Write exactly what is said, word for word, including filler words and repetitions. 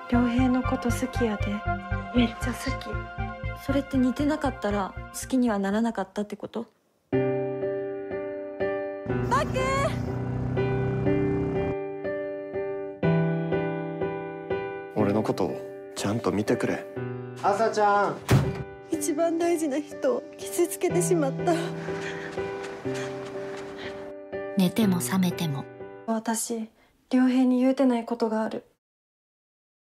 良平のこと好きやで。めっちゃ好き。それって似てなかったら好きにはならなかったってこと？バク！ 俺のことをちゃんと見てくれ。 朝ちゃん。 一番大事な人を傷つけてしまった。 寝ても覚めても私、良平に言うてないことがある。